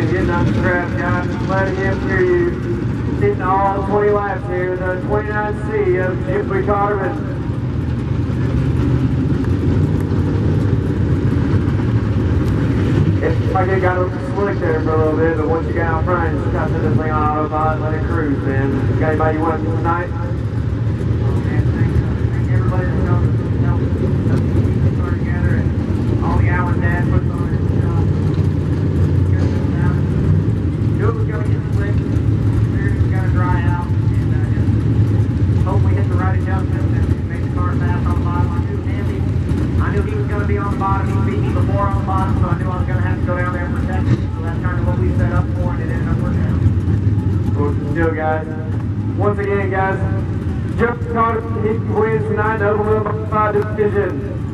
and getting up the track, guys. Letting him hear you. Hitting all 20 laps here. The 29C of Jeffrey Carvin. It's like it got a little slick there for a little bit, but once you get out front, just got to put this thing on autopilot and let it cruise, man. Got anybody you want tonight? Thank everybody that's helped keep us together and all the hours Dad puts on it. Knew it was going to get slick. Figured it was going to dry out. And just hope we hit the right adjustments and make the car fast on the bottom. I knew he was going to be on the bottom. He beat me before on the bottom, so I knew I was going to have to go down there and protect him. So that's kind of what we set up for, and it ended up working out. Well, still, guys. Once again, guys, Jeff Carter, he wins tonight, the Oklahoma 5 division.